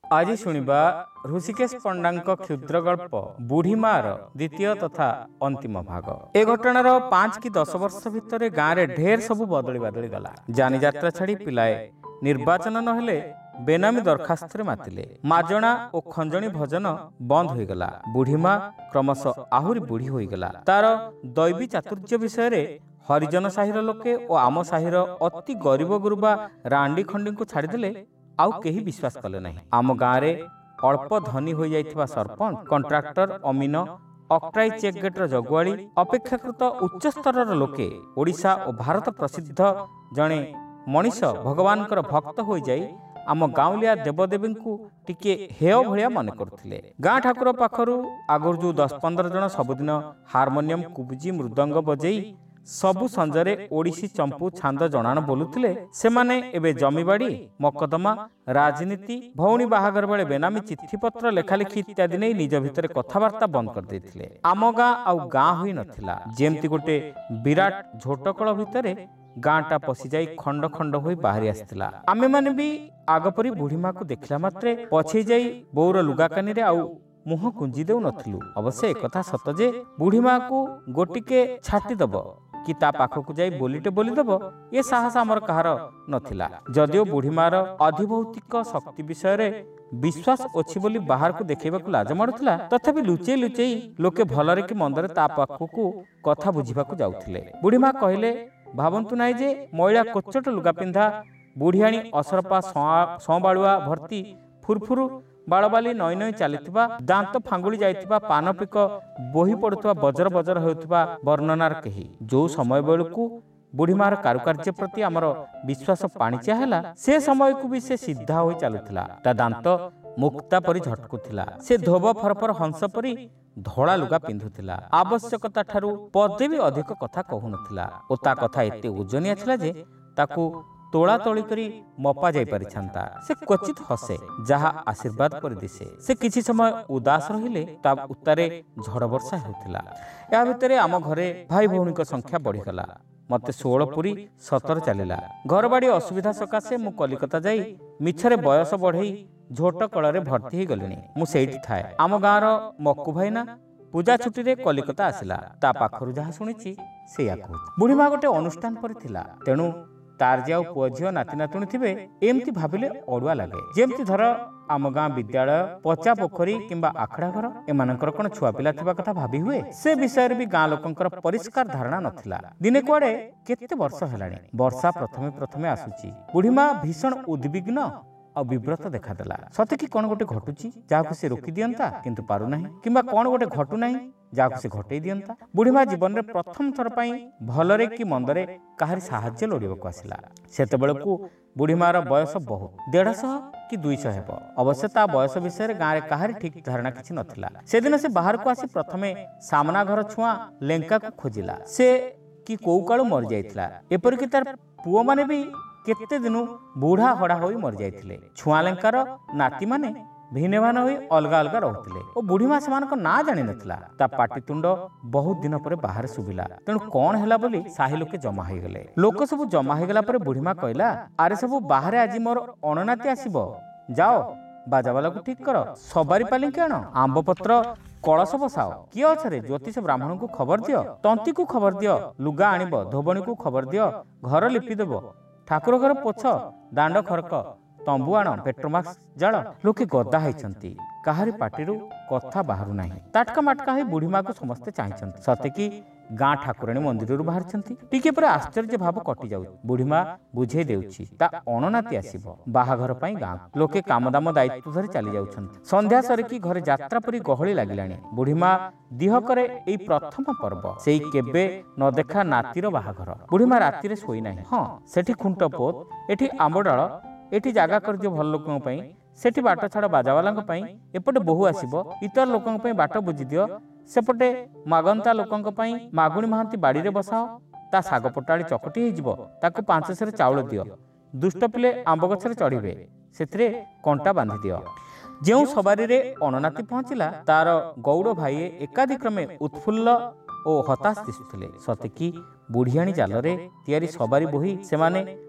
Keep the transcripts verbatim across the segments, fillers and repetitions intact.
आज शुणिबा ऋषिकेश पंडांक क्षुद्र गल्प बुढ़ीमार द्वितीय तथा अंतिम भाग। ए घटनार पांच कि दस वर्ष भितर गाँव में ढेर सबू बदली बदली गला। जानी यात्रा छाड़ी पिलाए निर्वाचन नहेले बेनामी दरखास्त मातिले। माजणा और खंजणी भजन बंद हो गला। बुढ़ीमा क्रमश आहुरी बुढ़ी हो गला। तार दैवी चातुर्य विषय हरिजन साहिर लोके और आम साहिर अति गरीब गुरुबा रांडी खंडी को छाड़देले आउ केही विश्वास कले नहीं। आम गाँव में अल्प धनी हो जाइथिबा सरपंच कंट्राक्टर अमीन अक्ट्राई चेक गेटर जगुआड़ी अपेक्षाकृत उच्च स्तर लोके ओडिशा और भारत प्रसिद्ध जड़े मनीष भगवान भक्त हो जाई आम गाँवलिया देवदेवी को टिके हेय भलिया मन करथिले। गाँ ठाकुर पाखरु आगुर जो दस पंद्रह जन सबुदिन हारमोनियम कुबुजी मृदंग बजेई सबु संजरे ओडिसी चंपू छांद जणाण बोलुथिले। सेमाने एबे जमीबाड़ी मकदमा राजनीति भौणी बाहागर बेले बेनामी चिट्ठीपत्र लेखालेखी इत्यादि नहीं निज भितर कथबार्ता बंद कर देथिले। आम गाँ आउ गाँ होई नथिला। जेमती गोटे विराट झोटकल भितर गाँटा पशि जाई खंड खंड होई बाहरी आसिथिला। आमे माने भी आगपरी बुढ़ीमा को देखला मात्रे पछे जाई बोर लुगा कानी आउ मुह कुंजी देउ नथिलु। अवश्य एकथा सत जे बुढ़ीमा को गोटिके छाटी दब कि ता पाखक जाई बोलीटे बोलीदेव ये साहस आमर कहार नथिला। जदिओ बुढ़ीमार अधिभौतिक शक्ति विषय रे विश्वास अछि बोली बाहर को देखैबाकू लाज मारुथिला, तथापि लुचेई लुचेई लोके भलरे कि मंदरे ता पाखकू कथा बुझिबाकू जाउथिले। बुढ़ीमा कहिले भाबंतु नाई जे महिला कोचट लुगा पिंधा बुढ़ियाणी असरपा संबाळुआ भर्ती फुरफुरु बालबाली नई नई चलीथिबा दांत फांगुली जाइथिबा पानपिक बोही पड़ुथिबा बजर बजर होउथिबा वर्णनार केही जो समय बेलकू बुढ़ीमार कारुकार्य प्रति आमर विश्वास पाणिचिया हैला से समय को भी से सीधा होई चलुथिला। ता दांत मुक्ता परी झटकुथिला। से धोब फरफर हंस परी धड़ा लुगा पिंधुथिला। आवश्यकता ठारू पदे भी अधिक कथा कहूनथिला ओ ता कथा एते ओजनिया थिला जे ताकू तोला तोली करी मपा जाई पारि छांता। से क्वचित हसे जहा आशीर्वाद पर दिसे। से किछि समय उदास रहिले ता उत्तरे झड़ वर्षा हेउथिला। या भितरे आम घरे भाई भौणी को संख्या बढ़ी गला। मते सोलह पुरी सतर चलिला। घर बाड़ी असुविधा सकाशे मु कलिकता जाई मिछरे बयस बढ़ई झोट कଳରେ भर्ती ही गलिनी। मु सेठी थाए। आम गाँर मक्कू भाईना पूजा छुट्टी रे कलिकता आसिला। ता पाखरु जहा सुनिछि सेया कहू। बुढ़ीमा गोटे अनुष्ठान पर थिला तेणु तार जे पुओ झियो नाती नातुणी थिबे एमती भाबिले अड़ुआ लागे। जेमती धर आम गाँ विद्यालय पचा पोखरी किंबा आखड़ा घर एमानकर कोन छुआ पिला थिबा कथा भाबी हुए से विषय भी गाँ लोकंकर परिष्कार धारणा नथिला। दिने कुआडे केते वर्ष हेलाणी वर्षा प्रथमे प्रथमे आसुची। बुढ़ीमा भीषण उद्विग्न और विव्रत देखादेला। सते कि कौन गोटे घटुची जहाँ से रोकी दियंता किंतु पारु नाही किंबा कौन गोटे घटु नाही जहाँ से घटई दियंता। बुढ़ीमा जीवन रे प्रथम थर पाई भलरे कि मंदरे काहारी साहाय्य लोड़िबाकू आसिला। सेतेबेलकू बुढ़ीमार बयस बहुत डेढ़ सौ कि दुई सौ हेब। अवश्य ता बयस विषय गाँव रे काहारी ठीक धारणा किछि नथिला। से दिन से बाहर को आसी प्रथमे सामना घर छुआ लेंका को खोजिला। से कि कोउ काळू मर जाइथिला। एपर कि तार पुओ माने भी केते दिनु बूढ़ा हड़ा होई मर जाइथिले। छुआ लेंकार नाती माने भिने भान होई अलगा अलगा रहउथिले ओ बुढ़ीमा सेमानक ना जानि नथिला। ता पाटितुंड बहुत दिन पर बाहर सुबिला। तेणु कौन हैला बोली साही लोके जमा हो गले। लोक सब जमा हो गला पर बुढ़ीमा कहला आरे सब बाहर आज मोर अणनाती आसीबो जाओ बाजावाला को ठीक कर सबारी पाली केण आंब पत्र कलश बसाओ किए अछरे ज्योतिष ब्राह्मण को खबर दियो तंती को खबर दियो लुगा आनिब धोबणी को खबर दियो घर लिपि देबो ठाकुर घर पोछ दांड खरक तंबु आण पेट्रोमाक्स जाल। लोके गदा होइछंती काहारी पाटिरु कथा बाहरु नाही। ताटका माटका होई बुढ़ीमा को समस्ते चाहिछंती। सते कि गाँ ठाकुराणी मंदिररु बाहरछंती। टिके पर आश्चर्य भाव कटि जाउ। बुढ़ीमा बुझे देउछि ता अणनाती आसीबो बाहाघर पई गाँ लोके कामदाम दायित्व धरि चली जाउछंती। संध्या सरिकी घरे यात्रा परी गहळी लागिलाणी। बुढ़ीमा दिह करे एई प्रथम पर्व सेई केबे न देखा नातीर बाहाघर। बुढ़ीमा राती रे सोई नाही। हां सेठी खुंट पोत एठी आंबडाळ एठी जागा कर दियो भल लोकन पई सेठी बाट छाड़ बाजावालांक पई एपटे बहु आसीबो इतर लोकन पई बाट बुझी दियो सेपटे मागंता लोकन पई मागुणी महांती बाड़ी रे बसाओ ता साग पटाड़ी चकटी हे जिवो ताकू पांच सेर चाउल दियो दुष्ट पिले आंब गछरे चढ़िबे सेथिरे कंटा बांधी दियो। जेउ सवारी रे अणनाती पहुंचिला तार गौड़ भाई एकाधिक्रमे उत्फुल्ल ओ हताश दिसुथिले। सते कि बुढ़ियाणी जालरे तियारी सवारी बोही सेमाने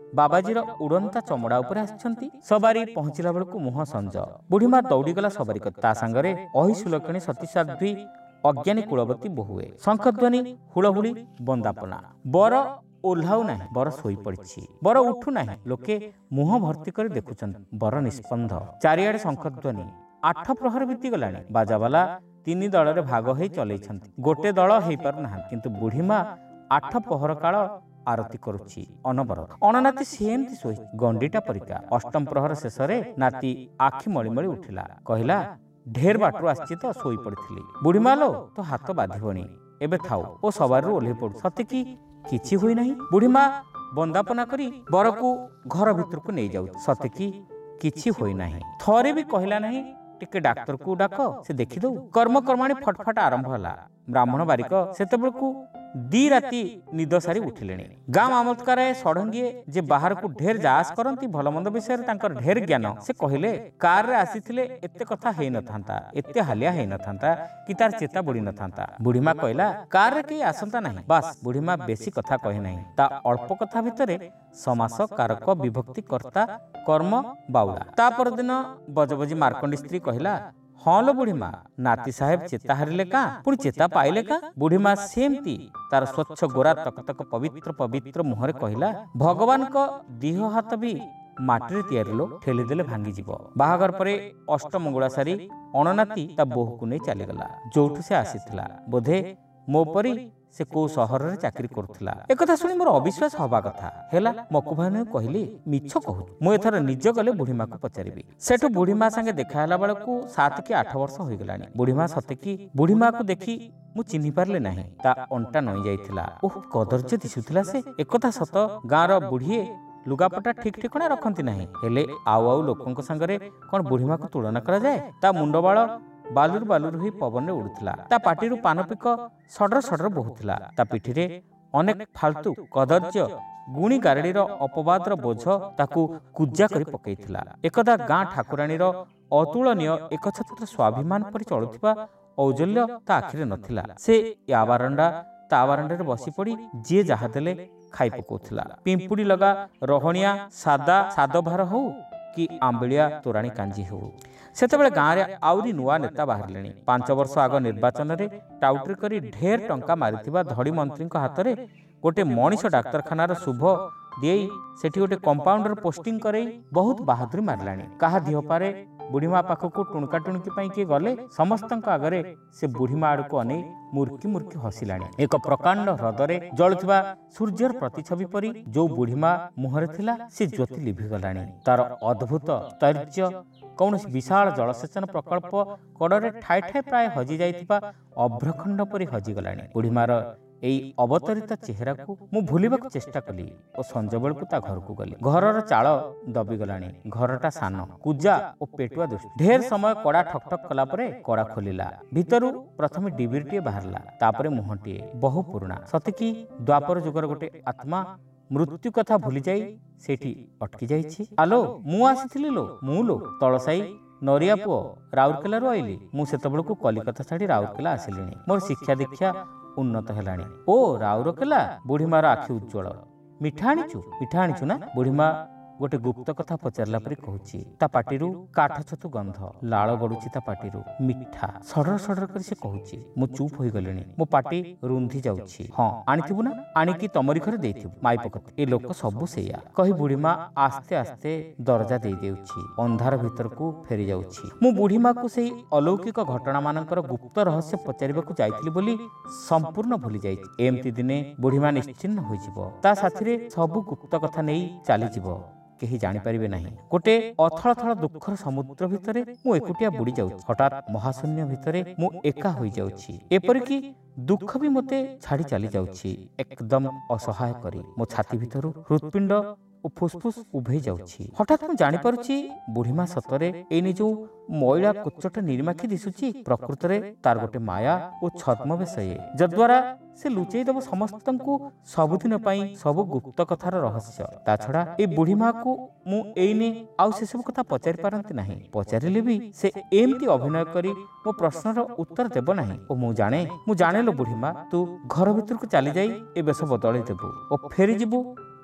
ବାବାଜୀର ଉଡ଼ନ୍ତା ଚମଡ଼ା ଉପରେ ଆସିଛନ୍ତି। ସବାରି ପହଞ୍ଚିଲା ବେଳକୁ ମୁହଁ ସଞ୍ଜ। ବୁଢ଼ୀମା ଦୌଡ଼ିଗଲା ସବାରି କରି। ତା ସାଙ୍ଗରେ ଅହି ସୁଲକ୍ଷଣୀ ସତୀସାଧ୍ୱୀ ଅଜ୍ଞାନୀ କୁଳବତୀ ବୋହୁଏ। ଶଙ୍ଖଧ୍ୱନି, ହୁଳହୁଳି, ବନ୍ଦାପନା। ବର ଓହ୍ଲାଉ ନାହିଁ, ବର ଶୋଇପଡ଼ିଛି। ବର ଉଠୁ ନାହିଁ, ଲୋକେ ମୁହଁ ଭର୍ତ୍ତି କରି ଦେଖୁଛନ୍ତି। ବର ନିଷ୍ପନ୍ଦ। ଚାରିଆଡ଼େ ଶଙ୍ଖଧ୍ୱନି। ଆଠ ପ୍ରହର ବିତିଗଲାଣି। ବାଜାବାଲା ତିନି ଦଳରେ ଭାଗ ହୋଇ ଚଲେଇଛନ୍ତି। ଗୋଟେ ଦଳ ହେଇପାରୁନାହାନ୍ତି। କିନ୍ତୁ ବୁଢ଼ୀମା ଆଠ ପହର କାଳ ଆରତି କରୁଛି ଅନବରତ। ଅଣନାତି ସେମିତି ଶୋଇ ଗଣ୍ଡିଟା ପରିକା। ଅଷ୍ଟମ ପ୍ରହର ଶେଷରେ ନାତି ଆଖି ମଳି ମଳି ଉଠିଲା। କହିଲା, ଢେର ବାଟରୁ ଆସିଛି ତ ଶୋଇ ପଡ଼ିଥିଲି। ବୁଢ଼ୀମା ଲୋ, ତୋ ହାତ ବାଧିବଣି, ଏବେ ଥାଉ। ଓ ସବାରିରୁ ଓହ୍ଲେଇ ପଡୁ। ସତେକି କିଛି ହୋଇନାହିଁ। ବୁଢ଼ୀମା ବନ୍ଦାପନା କରି ବରକୁ ଘର ଭିତରକୁ ନେଇଯାଉଛି। ସତେକି କିଛି ହୋଇନାହିଁ। ଥରେ ବି କହିଲା ନାହିଁ, ଟିକେ ଡାକ୍ତରକୁ ଡାକ, ସେ ଦେଖିଦଉ। କର୍ମକର୍ମାଣୀ ଫଟଫଟ ଆରମ୍ଭ ହେଲା। ବ୍ରାହ୍ମଣ ବାରିକ ସେତେବେଳକୁ ଦି ରାତି ନିଦ ସାରି ଉଠିଲେଣି। ଗାଁ ମାମଲତ୍କାରାଏ ଷଢ଼ଙ୍ଗିଏ ଯେ ବାହାରକୁ ଢେର ଯାଆସ କରନ୍ତି, ଭଲମନ୍ଦ ବିଷୟରେ ତାଙ୍କର ଢେର ଜ୍ଞାନ। ସେ କହିଲେ, କାରରେ ଆସିଥିଲେ ଏତେ କଥା ହେଇନଥାନ୍ତା, ଏତେ ହାଲିଆ ହେଇନଥାନ୍ତା, କି ତାର ଚେତା ବୁଡ଼ି ନଥାନ୍ତା। ବୁଢ଼ୀମା କହିଲା, କାରରେ କେହି ଆସନ୍ତା ନାହିଁ। ବାସ୍, ବୁଢ଼ୀମା ବେଶୀ କଥା କହି ନାହିଁ। ତା ଅଳ୍ପ କଥା ଭିତରେ ସମାସ, କାରକ, ବିଭକ୍ତି, କର୍ତ୍ତା, କର୍ମ, ବାଉଳା। ତା ପରଦିନ ବଜବଜି ମାର୍କଣ୍ଡୀ ସ୍ତ୍ରୀ କହିଲା, ହଁ ଲୋ ବୁଢ଼ୀମା, ନାତି ସାହେବ ଚେତା ହାରିଲେ କାଁ, ପୁଣି ଚେତା ପାଇଲେ କାଁ? ବୁଢ଼ୀମା ସେମିତି ତାର ସ୍ୱଚ୍ଛ ଗୋରା ତକତକ ପବିତ୍ର ପବିତ୍ର ମୁହଁରେ କହିଲା, ଭଗବାନଙ୍କ ଦିହ ହାତ ବି ମାଟିରେ ତିଆରି ଲୋ, ଠେଲିଦେଲେ ଭାଙ୍ଗିଯିବ। ବାହାଘର ପରେ ଅଷ୍ଟମଙ୍ଗୁଳା ସାରି ଅଣନାତି ତା ବୋହୂକୁ ନେଇ ଚାଲିଗଲା। ଯୋଉଠୁ ସେ ଆସିଥିଲା, ବୋଧେ ମୋ ପରି ସେ କୋଉ ସହରରେ ଚାକିରି କରୁଥିଲା। ଏକଥା ଶୁଣି ମୋର ଅବିଶ୍ୱାସ ହବା କଥା ହେଲା। ମକୁଭାନୁ କହିଲି, ମିଛ କହୁଛୁ। ମୁଁ ଏଥର ନିଜ ଗଲେ ବୁଢ଼ୀମାକୁ ପଚାରିବି। ସେଠୁ ବୁଢ଼ୀମା ସାଙ୍ଗେ ଦେଖା ହେଲା ବେଳକୁ ସାତ କି ଆଠ ବର୍ଷ ହୋଇଗଲାଣି। ବୁଢ଼ୀମା ସତେକି ବୁଢ଼ୀମାକୁ ଦେଖି ମୁଁ ଚିହ୍ନି ପାରିଲି ନାହିଁ। ତା ଅଣ୍ଟା ନଇଁ ଯାଇଥିଲା। ଓହ, କଦର୍ଯ୍ୟ ଦିଶୁଥିଲା ସେ। ଏକଥା ସତ, ଗାଁର ବୁଢ଼ୀଏ ଲୁଗାପଟା ଠିକ ଠିକଣା ରଖନ୍ତି ନାହିଁ। ହେଲେ ଆଉ ଆଉ ଲୋକଙ୍କ ସାଙ୍ଗରେ କଣ ବୁଢ଼ୀମାକୁ ତୁଳନା କରାଯାଏ? ତା ମୁଣ୍ଡବାଳ ବାଲୁରୁ ବାଲୁରୁ ହୋଇ ପବନରେ ଉଡୁଥିଲା। ତା ପାଟିରୁ ପାନପିକ ସଡର ସଡର ବହୁଥିଲା। ତା ପିଠିରେ ଅନେକ ଫାଲତୁ କଦର୍ଯ୍ୟ ଗୁଣି ଗାରେଡିର ଅପବାଦର ବୋଝ ତାକୁ କୁଜା କରି ପକେଇଥିଲା। ଏକଦା ଗାଁ ଠାକୁରାଣୀର ଅତୁଳନୀୟ ଏକଛତ୍ର ସ୍ୱାଭିମାନ ପରି ଚଳୁଥିବା ଔଜଲ୍ୟ ତା ଆଖିରେ ନଥିଲା। ସେ ୟା ବାରଣ୍ଡା ତା ବାରଣ୍ଡାରେ ବସି ପଡି ଯିଏ ଯାହା ଦେଲେ ଖାଇ ପକଉଥିଲା। ପିମ୍ପୁଡ଼ି ଲଗା ରହଣିଆ ସାଦା ସାଦଭାର ହଉ କି ଆମ୍ବିଳିଆ ତୋରାଣୀ କାଞ୍ଜି ହଉ। ସେତେବେଳେ ଗାଁରେ ଆହୁରି ନୂଆ ନେତା ବାହାରିଲେଣି। ପାଞ୍ଚ ବର୍ଷ ଆଗ ନିର୍ବାଚନରେ ଟାଉଟରି କରି ଢେର ଟଙ୍କା ମାରିଥିବା ଧଡ଼ି ମନ୍ତ୍ରୀଙ୍କ ହାତରେ ଗୋଟେ ମଣିଷ ଡାକ୍ତରଖାନାର ଶୁଭ ଦେଇ ସେଠି ଗୋଟେ କମ୍ପାଉଣ୍ଡର ପୋଷ୍ଟିଂ କରେଇ ବହୁତ ବାହାଦୁରୀ ମାରିଲାଣି। କାହା ଦିହପାରେ ବୁଢ଼ୀମା ପାଖକୁ ଟୁଣକା ଟୁଣକି ପାଇଁ କିଏ ଗଲେ ସମସ୍ତଙ୍କ ଆଗରେ ସେ ବୁଢ଼ୀମା ଆଡ଼କୁ ଅନେଇ ମୁର୍କି ମୁର୍କି ହସିଲାଣି। ଏକ ପ୍ରକାଣ୍ଡ ହ୍ରଦରେ ଜଳୁଥିବା ସୂର୍ଯ୍ୟର ପ୍ରତିଛବି ପରି ଯୋଉ ବୁଢ଼ୀମା ମୁହଁରେ ଥିଲା, ସେ ଜ୍ୟୋତି ଲିଭିଗଲାଣି। ତାର ଅଦ୍ଭୁତ ସ୍ତୈର୍ଯ୍ୟ କୌଣସି ବିଶାଳ ଜଳସେଚନ ପ୍ରକଳ୍ପ କଡ଼ରେ ଠାଏ ଠାଏ ପ୍ରାୟ ହଜି ଯାଇଥିବା ଅଭ୍ରଖଣ୍ଡ ପରି ହଜିଗଲାଣି। ବୁଢ଼ୀମାର ଏଇ ଅବତରିତ ଚେହେରାକୁ ମୁଁ ଭୁଲିବାକୁ ଚେଷ୍ଟା କଲି ଓ ସଞ୍ଜ ବେଳକୁ ତା ଘରକୁ ଗଲି। ଘରର ଚାଳ ଦବିଗଲାଣି। ଘରଟା ସାନ, କୁଜା ଓ ପେଟୁଆ ଦୃଷ୍ଟି। ଢେର ସମୟ କଡ଼ା ଠକ୍ ଠକ୍ କଲା ପରେ କଡ଼ା ଖୋଲିଲା। ଭିତରୁ ପ୍ରଥମେ ଡିବିରିଟିଏ ବାହାରିଲା, ତାପରେ ମୁହଁଟିଏ ବହୁ ପୁରୁଣା। ସତେକି ଦ୍ୱାପର ଯୁଗର ଗୋଟେ ଆତ୍ମା ମୃତ୍ୟୁ କଥା ଭୁଲିଯାଇ ସେଇଠି ଅଟକି ଯାଇଛି। ଆଲୋ, ମୁଁ ଆସିଥିଲି ଲୋ, ମୁଁ ଲୋ, ତଳସାଇ ନରିଆ ପୁଅ, ରାଉରକେଲାରୁ ଆଇଲି। ମୁଁ ସେତେବେଳକୁ କଲିକତା ଛାଡ଼ି ରାଉରକେଲା ଆସିଲିଣି। ମୋର ଶିକ୍ଷା ଦୀକ୍ଷା ଉନ୍ନତ ହେଲାଣି। ଓ ରାଉରକେଲା? ବୁଢ଼ୀମାର ଆଖି ଉଜ୍ଜ୍ୱଳ। ମିଠା ଆଣିଛୁ? ମିଠା ଆଣିଛୁ ନା? ବୁଢ଼ୀମା ଗୋଟେ ଗୁପ୍ତ କଥା ପଚାରିଲା ପରି କହୁଛି। ତା ପାଟିରୁ କାଠ ଛତୁ ଗନ୍ଧ, ଲାଳ ଗଡୁଛି ତା ପାଟିରୁ। ମିଠା ସଡର ସଡର କରି ସେ କହୁଛି। ମୁଁ ଚୁପ୍ ହୋଇଗଲିଣି। ମୋ ପାଟି ରୁନ୍ଧି ଯାଉଛି। ହଁ, ଆଣିଥିବୁ ନା? ଆଣିକି ତମରି ଘରେ ଦେଇଥିବୁ। ମାଇପ କଥା, ଏ ଲୋକ ସବୁ ସେଇଆ କହି ବୁଢ଼ୀମା ଆସ୍ତେ ଆସ୍ତେ ଦରଜା ଦେଇ ଦେଉଛି। ଅନ୍ଧାର ଭିତରକୁ ଫେରି ଯାଉଛି। ମୁଁ ବୁଢ଼ୀମାକୁ ସେଇ ଅଲୌକିକ ଘଟଣା ମାନଙ୍କର ଗୁପ୍ତ ରହସ୍ୟ ପଚାରିବାକୁ ଯାଇଥିଲି ବୋଲି ସମ୍ପୂର୍ଣ୍ଣ ଭୁଲି ଯାଇଛି। ଏମିତି ଦିନେ ବୁଢ଼ୀମା ନିଶ୍ଚିହ୍ନ ହୋଇଯିବ। ତା ସାଥିରେ ସବୁ ଗୁପ୍ତ କଥା ନେଇ ଚାଲିଯିବ। କେହି ଜାଣିପାରିବେ ନାହିଁ। ଗୋଟେ ଅଥଳଥଳ ଦୁଃଖର ସମୁଦ୍ର ଭିତରେ ମୁଁ ଏକୁଟିଆ ବୁଡ଼ି ଯାଉଛି। ହଠାତ୍ ମହାଶୂନ୍ୟ ଭିତରେ ମୁଁ ଏକା ହୋଇଯାଉଛି। ଏପରିକି ଦୁଃଖ ବି ମୋତେ ଛାଡ଼ି ଚାଲି ଯାଉଛି ଏକଦମ ଅସହାୟ କରି। ମୋ ଛାତି ଭିତରୁ ହୃତ୍ପିଣ୍ଡ ଓ ଫୁସଫୁସ ଉଭେଇ ଯାଉଛି। ହଠାତ୍ ମୁଁ ଜାଣିପାରୁଛି ବୁଢ଼ୀମା ସତରେ ଏଇନେ ଯୋଉ ମଇଳା କୋଚଟ ନିରିମାଖି ଦିଶୁଛି, ପ୍ରକୃତରେ ତାର ଗୋଟେ ମାୟା ଓ ଛଦ୍ମବେଶ ଇଏ, ଯଦ୍ୱାରା ସେ ଲୁଚେଇ ଦେବ ସମସ୍ତଙ୍କୁ ସବୁଦିନ ପାଇଁ ସବୁ ଗୁପ୍ତ କଥାର ରହସ୍ୟ। ତା ଛଡା ଏଇ ବୁଢ଼ୀମାକୁ ମୁଁ ଏଇନେ ଆଉ ସେସବୁ କଥା ପଚାରି ପାରନ୍ତି ନାହିଁ। ପଚାରିଲେ ବି ସେ ଏମିତି ଅଭିନୟ କରି ମୋ ପ୍ରଶ୍ନର ଉତ୍ତର ଦେବ ନାହିଁ। ଓ ମୁଁ ଜାଣେ ମୁଁ ଜାଣେ ଲୋ ବୁଢ଼ୀମା, ତୁ ଘର ଭିତରକୁ ଚାଲିଯାଇ ଏ ବେଶ ବଦଳେଇ ଦେବୁ ଓ ଫେରିଯିବୁ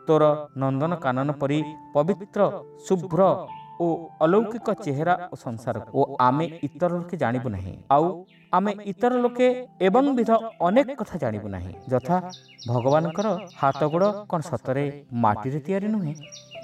तोर नंदन कानन परी पवित्र शुभ्र ओ अलौकिक चेहरा ओ संसार ओ आमे इतर लोके जानिबु नाही आउ आमे इतर लोके एवं विध अनेक कथा जानिबु नाही, यथा भगवानकर हाथ गोड़ कौन सतरे माटी रे तैयारी नुहे।